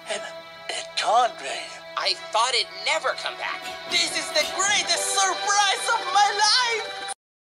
And it can't rain. I thought it'd never come back. This is the greatest surprise!